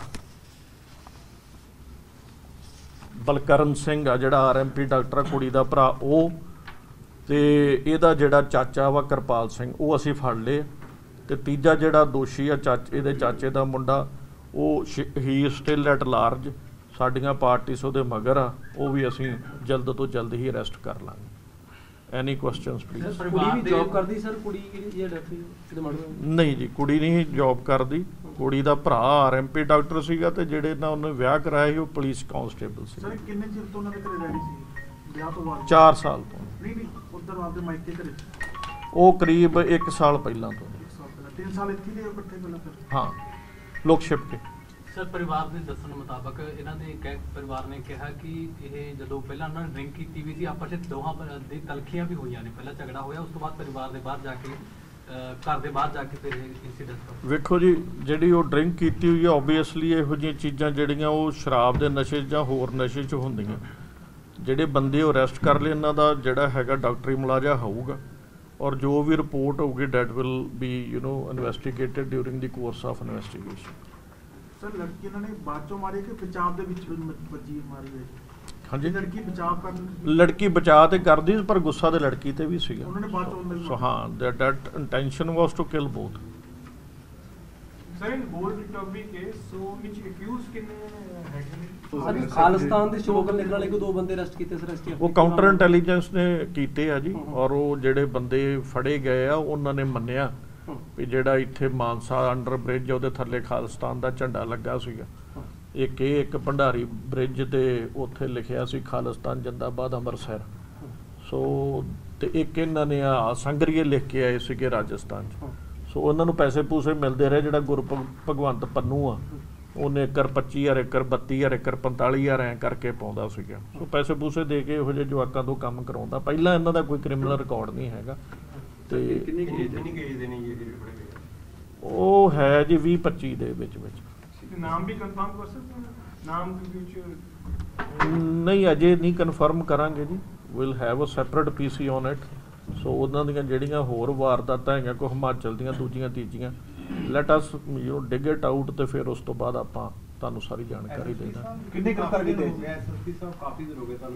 ਬਲਕਰਨ ਸਿੰਘ ਆ, ਜਿਹੜਾ ਆਰ ਐਮ ਪੀ ਡਾਕਟਰ ਆ ਕੁੜੀ ਦਾ ਭਰਾ, ਉਹ ਅਤੇ ਇਹਦਾ ਜਿਹੜਾ ਚਾਚਾ ਵਾ ਕਿਰਪਾਲ ਸਿੰਘ, ਉਹ ਅਸੀਂ ਫੜ ਲਏ। ਅਤੇ ਤੀਜਾ ਜਿਹੜਾ ਦੋਸ਼ੀ ਆ ਚਾਚੇ ਇਹਦੇ ਚਾਚੇ ਦਾ ਮੁੰਡਾ, ਉਹ ਹੀ ਸਟਿਲ ਐਟ ਲਾਰਜ। ਸਾਡੀਆਂ ਪਾਰਟੀਆਂ ਉਹਦੇ ਮਗਰ ਆ, ਉਹ ਵੀ ਅਸੀਂ ਜਲਦ ਤੋਂ ਜਲਦ ਹੀ ਅਰੈਸਟ ਕਰ ਲਾਂਗੇ। Any questions please. ਕੁੜੀ ਵੀ ਜੌਬ ਕਰਦੀ ਸਰ? ਕੁੜੀ ਜਿਹੜੀ ਇਹ ਡੈਥ ਹੋਈ ਕਿਤੇ ਮਰਡਰ? ਨਹੀਂ ਜੀ, ਕੁੜੀ ਨਹੀਂ ਜੌਬ ਕਰਦੀ। ਕੁੜੀ ਦਾ ਭਰਾ ਆਰ ਐਮ ਪੀ ਡਾਕਟਰ ਸੀਗਾ ਤੇ ਜਿਹੜੇ ਨਾਲ ਉਹਨੇ ਵਿਆਹ ਕਰਾਇਆ ਸੀ ਉਹ ਪੁਲਿਸ ਕਾਂਸਟੇਬਲ ਸੀ। ਸਰ ਕਿੰਨੇ ਚਿਰ ਤੋਂ ਉਹਨਾਂ ਦੇ ਘਰੇ ਰਹਿ ਸੀ ਵਿਆਹ ਤੋਂ ਬਾਅਦ? ਚਾਰ ਸਾਲ ਤੋਂ। ਨਹੀਂ ਨਹੀਂ ਉਧਰ ਆਪਦੇ ਮਾਇਕੇ ਘਰੇ ਉਹ ਕਰੀਬ ਇੱਕ ਸਾਲ ਪਹਿਲਾਂ ਤੋਂ। ਇੱਕ ਸਾਲ ਪਹਿਲਾਂ ਤਿੰਨ ਸਾਲ ਇੱਥੇ ਦੇ ਇਕੱਠੇ ਪਹਿਲਾਂ ਫਿਰ? ਹਾਂ, ਲੋਕ ਛਿਪ ਕੇ। ਸਰ ਪਰਿਵਾਰ ਦੇ ਦੱਸਣ ਮੁਤਾਬਕ ਇਹਨਾਂ ਦੇ ਕਹਿ ਪਰਿਵਾਰ ਨੇ ਕਿਹਾ ਕਿ ਇਹ ਜਦੋਂ ਪਹਿਲਾਂ ਉਹਨਾਂ ਨੇ ਡਰਿੰਕ ਕੀਤੀ ਵੀ ਸੀ, ਆਪਸ ਵਿੱਚ ਦੋਹਾਂ ਪ- ਦੀ ਤਲਖੀਆਂ ਵੀ ਹੋਈਆਂ ਨੇ, ਪਹਿਲਾਂ ਝਗੜਾ ਹੋਇਆ, ਉਸ ਤੋਂ ਬਾਅਦ ਪਰਿਵਾਰ ਦੇ ਬਾਹਰ ਜਾ ਕੇ ਅਹ, ਘਰ ਦੇ ਬਾਹਰ ਜਾ ਕੇ ਫਿਰ ਇੰਸੀਡੈਂਟ। ਵੇਖੋ ਜੀ, ਜਿਹੜੀ ਉਹ ਡਰਿੰਕ ਕੀਤੀ ਹੋਈ ਹੈ ਓਬਵੀਅਸਲੀ ਇਹੋ ਜਿਹੀਆਂ ਚੀਜ਼ਾਂ ਜਿਹੜੀਆਂ ਉਹ ਸ਼ਰਾਬ ਦੇ ਨਸ਼ੇ 'ਚ ਜਾਂ ਹੋਰ ਨਸ਼ੇ 'ਚ ਹੁੰਦੀਆਂ। ਜਿਹੜੇ ਬੰਦੇ ਉਹ ਅਰੈਸਟ ਕਰ ਲਏ, ਇਹਨਾਂ ਦਾ ਜਿਹੜਾ ਹੈਗਾ ਡਾਕਟਰੀ ਮੁਲਾਜ਼ਾ ਹੋਊਗਾ, ਔਰ ਜੋ ਵੀ ਰਿਪੋਰਟ ਹੋਊਗੀ that will be you know investigated during the course of investigation. Sir ਲੜਕੀ ਇਹਨਾਂ ਨੇ ਬਾਅਦ ਚੋਂ ਮਾਰੀ ਕਿ ਬਚਾਅ ਦੇ ਵਿੱਚ ਵੱਜੀ ਮਾਰੀ ਹੋਈ? ਹਾਂਜੀ, ਲੜਕੀ ਬਚਾਅ ਕਰਨ ਲੜਕੀ ਬਚਾ ਤੇ ਕਰਦੀ ਪਰ ਗੁੱਸਾ ਤੇ ਲੜਕੀ ਤੇ ਵੀ ਸੀਗਾ। ਉਹਨਾਂ ਨੇ ਬਾਅਦ ਚੋਂ ਅੰਦਰ ਸੋ ਹਾਂ, that that intention was to kill both. Sir in gold recovery case so ਵਿੱਚ ਅਕਿਊਜ਼ ਕਿੰਨੇ ਹੈਗੇ ਨੇ? ਸਰ ਖਾਲਿਸਤਾਨ ਦੇ ਸਲੋਗਨ ਲਿਖਣ ਵਾਲੇ ਕੋ ਦੋ ਬੰਦੇ ਅਰੈਸਟ ਕੀਤੇ ਸਰ। ਐਸਟੀ ਉਹ ਕਾਊਂਟਰ ਇੰਟੈਲੀਜੈਂਸ ਨੇ ਕੀਤੇ ਆ ਜੀ, ਔਰ ਉਹ ਜਿਹੜੇ ਬੰਦੇ ਫੜੇ ਗਏ ਆ ਉਹਨਾਂ ਨੇ ਮੰਨਿਆ ਵੀ ਜਿਹੜਾ ਇੱਥੇ ਮਾਨਸਾ ਅੰਡਰ ਬ੍ਰਿਜ ਉਹਦੇ ਥੱਲੇ ਖਾਲਿਸਤਾਨ ਦਾ ਝੰਡਾ ਲੱਗਾ ਸੀਗਾ। ਇੱਕ ਇਹ ਇੱਕ ਭੰਡਾਰੀ ਬ੍ਰਿਜ ਤੇ ਉੱਥੇ ਲਿਖਿਆ ਸੀ ਖਾਲਿਸਤਾਨ ਜਿੰਦਾਬਾਦ ਅੰਮ੍ਰਿਤਸਰ। ਸੋ ਤੇ ਇੱਕ ਇਹਨਾਂ ਨੇ ਆ ਸੰਗਰੀਏ ਲਿਖ ਕੇ ਆਏ ਸੀਗੇ ਰਾਜਸਥਾਨ 'ਚ। ਸੋ ਉਹਨਾਂ ਨੂੰ ਪੈਸੇ ਪੂਸੇ ਮਿਲਦੇ ਰਹੇ। ਜਿਹੜਾ ਗੁਰੂ ਭਗਵੰਤ ਪੰਨੂ ਆ ਉਹਨੇ ਏਕੜ ਪੱਚੀ ਹਜ਼ਾਰ ਏਕੜ ਬੱਤੀ ਹਜ਼ਾਰ ਏਕੜ ਪੰਤਾਲੀ ਹਜ਼ਾਰ ਐਂ ਕਰਕੇ ਪਾਉਂਦਾ ਸੀਗਾ। ਸੋ ਪੈਸੇ ਪੂਸੇ ਦੇ ਕੇ ਇਹੋ ਜਿਹੇ ਜਵਾਕਾਂ ਤੋਂ ਕੰਮ ਕਰਾਉਂਦਾ। ਪਹਿਲਾਂ ਇਹਨਾਂ ਦਾ ਕੋਈ ਕ੍ਰਿਮੀਨਲ ਰਿਕਾਰਡ ਨਹੀਂ ਹੈਗਾ। ਤੇ ਕਿੰਨੀ ਏਜ ਹੈ? ਉਹ ਹੈ ਜੀ ਵੀਹ ਪੱਚੀ ਦੇ ਵਿੱਚ ਵਿੱਚ। ਨਾਮ ਵੀ ਕਨਫਰਮ ਕਰ ਸਕਦੇ ਹੋ? ਨਾਮ ਦੇ ਵਿੱਚ ਨਹੀਂ, ਅਜੇ ਨਹੀਂ ਕਨਫਰਮ ਕਰਾਂਗੇ ਜੀ। Will have a separate PC on it. So ਉਹਨਾਂ ਦੀਆਂ ਜਿਹੜੀਆਂ ਹੋਰ ਵਾਰਦਾਤਾਂ ਹੈਗੀਆਂ ਕੋਈ ਹਿਮਾਚਲ ਦੀਆਂ ਦੂਜੀਆਂ ਤੀਜੀਆਂ, let us you dig it out ਤੇ ਫਿਰ ਉਸ ਤੋਂ ਬਾਅਦ ਆਪਾਂ ਤੁਹਾਨੂੰ ਸਾਰੀ ਜਾਣਕਾਰੀ ਦੇ ਦਾਂਗੇ। ਕਿੰਨੇ ਗ੍ਰਿਫਤਾਰ ਕੀਤੇ? ਐਸਐਸਪੀ ਸਾਹਿਬ ਕਾਫੀ ਦਿਨ ਹੋ ਗਏ ਤੁਹਾਨੂੰ